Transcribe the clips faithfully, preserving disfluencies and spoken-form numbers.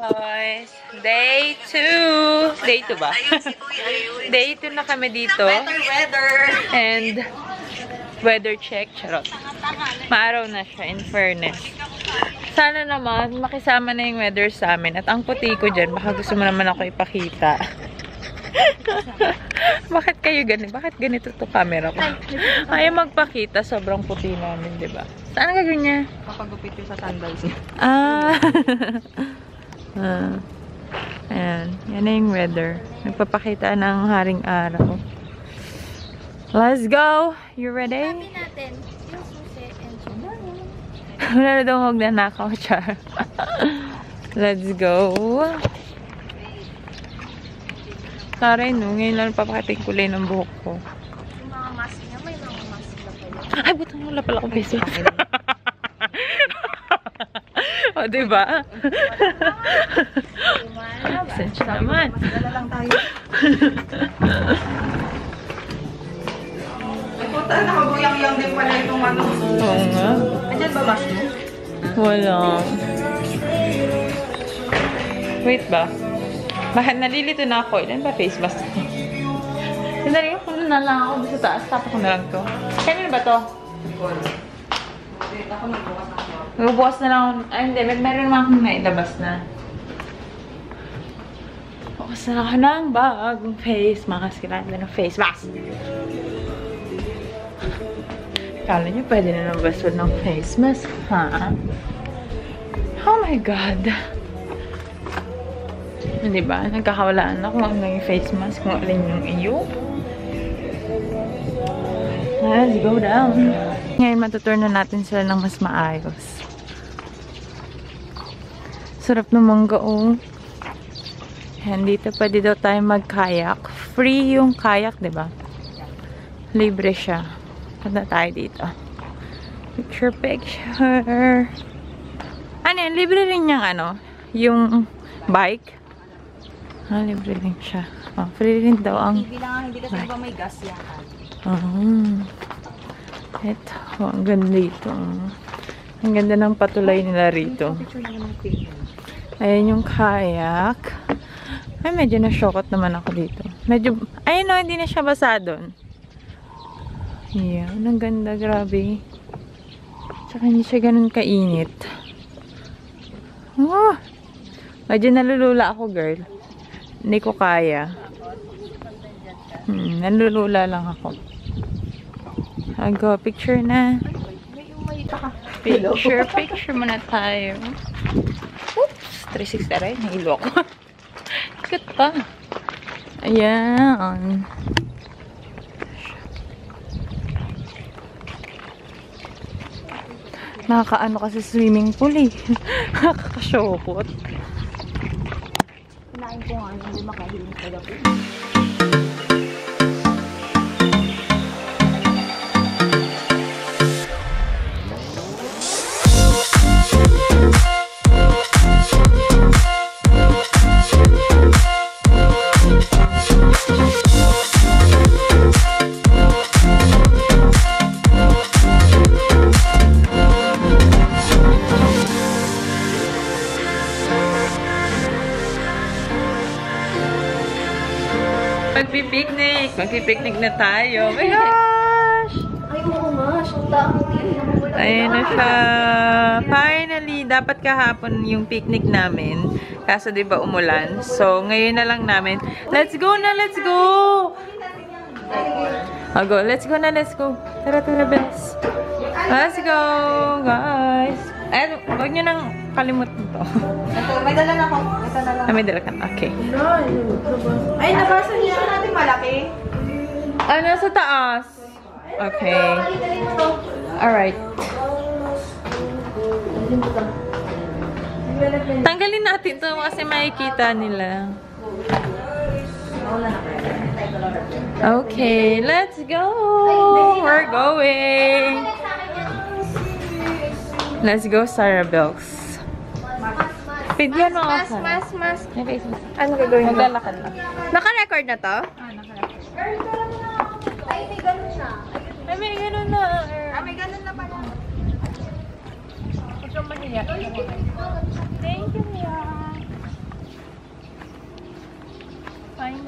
Guys, day two. Day two ba? Day two na kami dito. Better weather. And weather check. Charot. Maaraw na siya, in fairness. Sana naman, makisama na yung weather sa amin. At ang puti ko dyan, baka gusto mo naman ako ipakita. Bakit kayo ganito? Bakit ganito to camera ko? Ayaw magpakita. Sobrang puti namin, diba? Saan ang gagawin niya? Papagupit yung sa sandals niya. Ah. ah. Ayan. Yan na yung weather. Nagpapakita ng haring araw. Let's go! You ready? Sabi natin, yung susi and tomorrow. Wala na daw magnanakaw, char. Let's go! Taray, no? Ngayon lang papakita yung kulay ng buhok ko. Yung mga mask niya, may mga mask na pala. Ay, butang wala pala akong peso. O, diba? Sensya naman. Masala lang tayo. Ay, puta, nakabuyang-yang din pala itong ano. Oo nga. Andyan ba mask mo? Wala. Wait ba? Bakit nalilito na ako? Ilan ba face mask? Sandali ko na lang ako sa taas. Tapos ko na lang to. Kanina ba to? Ako nagbukas na ako. Magbubukas na lang ako. Ay, hindi. May meron naman akong nailabas na. Bukas na lang ako ng bagong face mask. Kailangan na ng face mask. Kala niyo pwede na nabasol ng face mask, ha? Oh my God. Hindi ba? Nagkakawalaan na kung ano yung face mask, kung alin yung iyo. Let's go down. Ngayon, matutur na natin sila ng mas maayos. Sarap naman gaong. Yan, dito pwede daw tayo mag-kayak. Free yung kayak, diba? Libre siya. Punta tayo dito. Picture, picture. Ano yan? Libre rin yung ano? Yung bike. Ah, libre rin siya. Oh, free rin daw ang... Hindi lang, hindi kasi ba may gas yan. Oh. Ito. Oh, ang ganda dito. Ang ganda ng patulay nila rito. Ayan yung kayak. Ay, medyo na-shockot naman ako dito. Medyo... Ay, no, hindi na siya basa doon. Ayan, ang ganda. Grabe. Tsaka hindi siya ganun kainit. Oh! Medyo nalulula ako, girl. Hindi ko kaya. Hmm, nalulula lang ako. Ago, picture na. Picture, picture muna tayo. Oops! three sixty rin. Nahilo ako. Ikot pa. Ayan. Nakakaano kasi swimming pool eh. Nakakasyokot. Kinain ko nga, hindi makahiling sa gabi. Magpipiknik! Magpipiknik na tayo. Oh my gosh! Ay, oo nga. Shota ako din. Ayun na siya. Finally, dapat kahapon yung picnic namin. Kaso diba umulan. So, ngayon na lang namin. Let's go na! Let's go! I'll go. Let's go na! Let's go! Tara, tara, Bels. Let's go, guys! Eh, huwag nyo nang kalimutan to. Ito, may dala na ako. Ito na lang. Ah, may dala ka. Okay. Ay, nabasa niya natin malaki. Ah, nasa taas. Okay. Alright. Tanggalin natin to kasi makikita nila. Okay, let's go! We're going! Let's go, Sarah Belks. Pidyan mo Mas, ako. mas, mas. Ano gagawin mo? Maglalakad lang. Naka-record na to? Ah, nakalapit. Ay, may ganun na. Ay, may ganun na. Ah, may ganun na pala. Huwag kang mahiya. Thank you, Mia.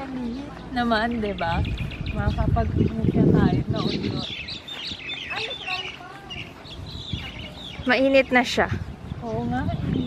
maliit naman, di ba? Makakapag-mukha tayo na ulo. Mainit na siya. Oo nga.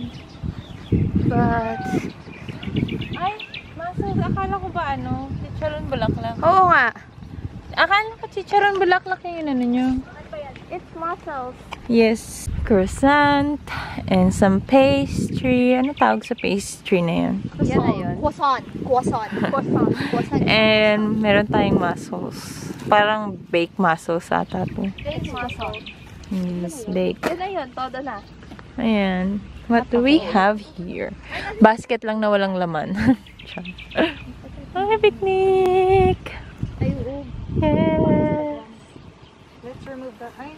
But, Ay, maso, akala ko ba ano? Chicharon bulaklak. oo nga. Akala ko chicharon bulaklak yung ano nyo. It's mussels. Yes, croissant and some pastry. Ano tawag sa pastry na yun? Yan na yun. Croissant. Croissant. Croissant. Croissant. And meron tayong mussels. Parang baked mussels ata to. It's mussels. Yes, baked. Yan na yun. Todo na. Ayan. What do we have here? Basket lang na walang laman. Hi, picnic! Ay, oo. Yes! Let's remove that. Ay.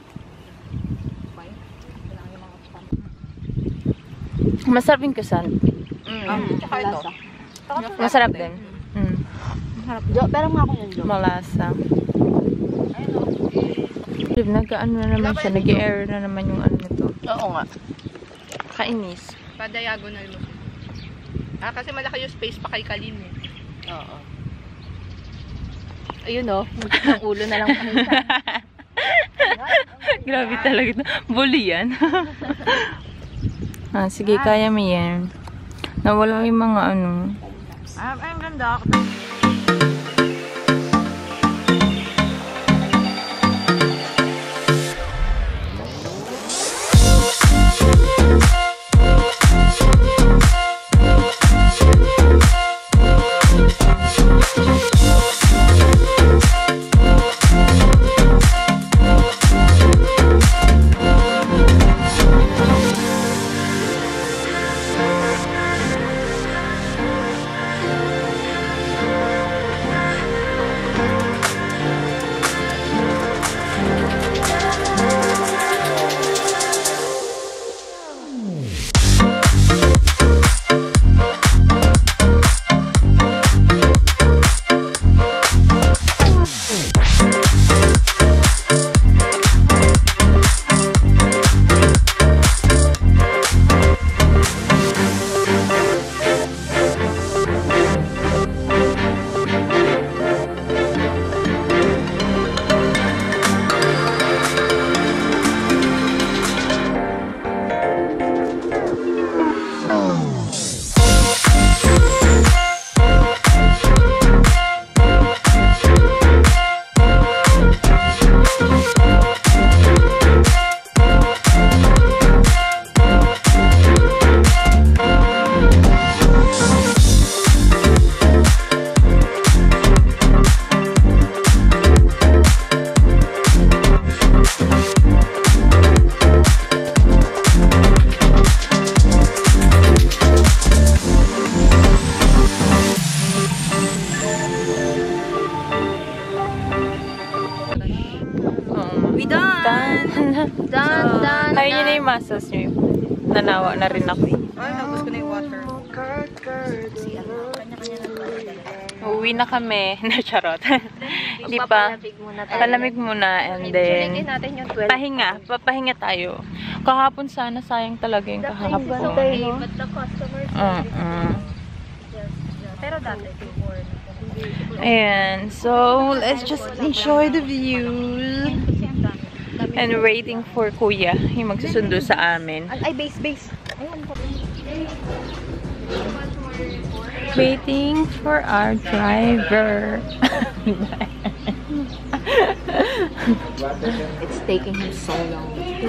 Masarap yung kusan. Mm. Tsaka ito. Masarap din. Mm. Jo, pero mga ako yun, Jo. Malasa. Nag-ano na naman siya. Nag-air na naman yung ano nito. Oo nga. Kainis. Pa-diagonal mo. Ah, kasi malaki yung space pa kay Kalim eh. Oo. Ayun o. Ang ulo na lang pakita. Grabe talaga ito. Bully yan. ah, sige, kaya mo yan. Nawala yung mga ano. Ah, ay, ang ganda. We done! Done, done, Ayun yun na yung muscles nyo. Nanawa na rin ako. Ay, nabos ko na yung water. Uuwi na kami. Charot. Di ba? Papalamig muna tayo. Palamig muna and then Sulitin natin yung twelve. pahinga. Papahinga tayo. Kahapon sana, sayang talaga yung kahapon. Okay, but the customer Uh -uh. Pero dati, before. Ayan. So, let's just enjoy the views. And waiting for Kuya. Yung magsusundo sa amin. Ay, base, base. Ayun, Waiting for our driver. it's taking him so long.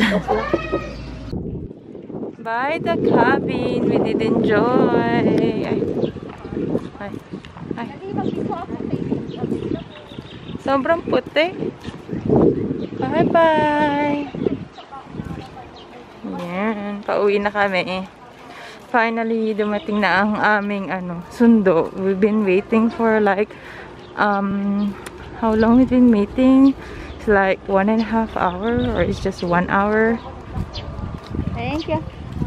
By the cabin. We did enjoy. Ay. Ay. Ay. Sobrang puti. Bye-bye. Yan. Pauwi na kami. Finally, dumating na ang aming ano, sundo. We've been waiting for like, um, how long we've been waiting? It's like one and a half hour or it's just one hour. Thank you.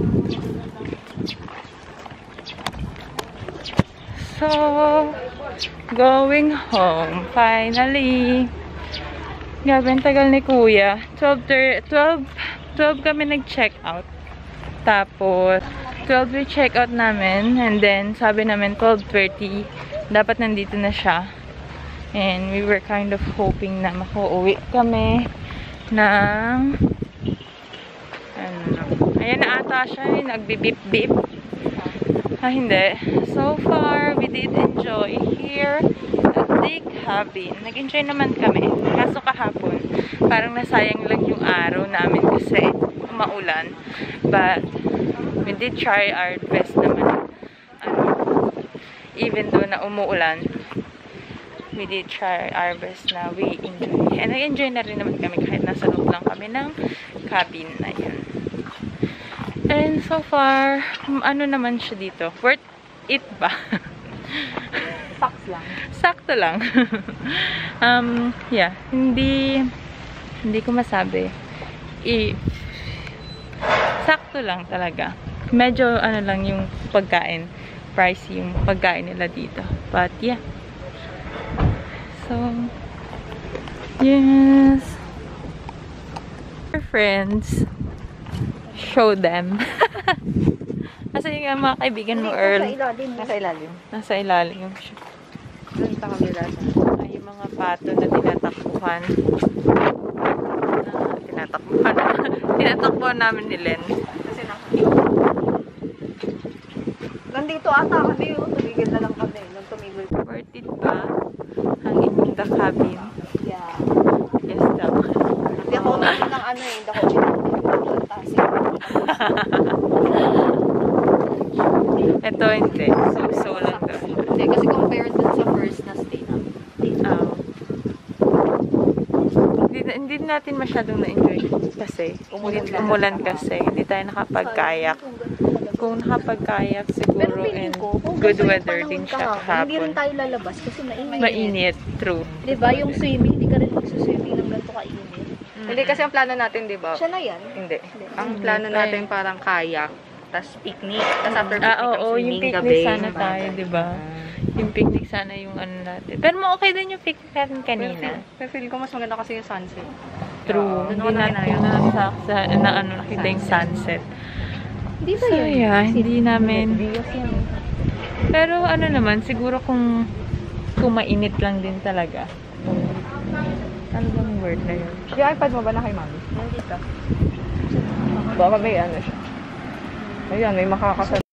So, going home. Finally. Grabe, ang tagal ni Kuya. twelve, twelve, twelve kami nag-check out. Tapos, twelve we check out namin. And then, sabi namin twelve thirty dapat nandito na siya. And we were kind of hoping na makuuwi kami ng ano na. Ayan na ata siya. Nagbibip-bip. Ah, hindi. So far, we did enjoy here at the cabin. Nag-enjoy naman kami. Kaso kahapon, parang nasayang lang yung araw namin kasi maulan. But, we did try our best naman. Ano, even though na umuulan, we did try our best na we enjoy. And nag-enjoy na rin naman kami kahit nasa loob lang kami ng cabin na yun. And so far, ano naman siya dito? Worth it ba? Saks lang. Sakto lang. um, yeah. Hindi, hindi ko masabi. I, sakto lang talaga. Medyo, ano lang yung pagkain. Pricey yung pagkain nila dito. But, yeah. So, yes. Our friends, show them. Kasi yung mga kaibigan mo, Earl. Nasa ilalim. Nasa ilalim. Nasa ilalim. Doon sa kabila. Ay, yung mga pato na tinatakbuhan. Na, tinatakbuhan. Tinatakbuhan namin ni Len. Kasi nakakita. Nandito ata kami yun. Tumigil na lang kami. Nung tumigil. Worth it ba? Hangin yung the cabin. Yeah. Yes daw. Hindi ako namin ng ano eh. Hindi ako pinagpapaltasin. Ito hindi. So-so lang daw. Hindi, kasi compared dun sa first na stay namin. Oh. Hindi, hindi natin masyadong na-enjoy kasi umulan, umulan kasi hindi tayo nakapag-kayak. Kung nakapag-kayak Pero siguro feeling and ko, kung good ganito yung weather panahon din siya kahapon, hindi rin kahapon. tayo lalabas kasi mainit. Mainit, true. Diba? Yung swimming, hindi ka rin magsuswimming ng ganito kainit. Hindi kasi ang plano natin, di ba? Siya na yan. Hindi. Ang Hindi. plano natin parang kayak, tas picnic, tas after picnic Ah, oo, ang yung swimming picnic gabi. sana tayo, di ba? Yung picnic sana yung ano natin. Pero mo okay din yung picnic natin kanina. Pero feel ko mas maganda kasi yung sunset. True. Oo, Hindi doon ako natin na na, sa, na ano, nakita yung sunset. Hindi ba So, yan? yeah, hindi namin. Videos yan. Pero ano naman, siguro kung kung mainit lang din talaga. Ano bang word na yun? Yung iPad mo ba na kay mami? Nandito. Baka may ano siya. Ayan, may makakasal.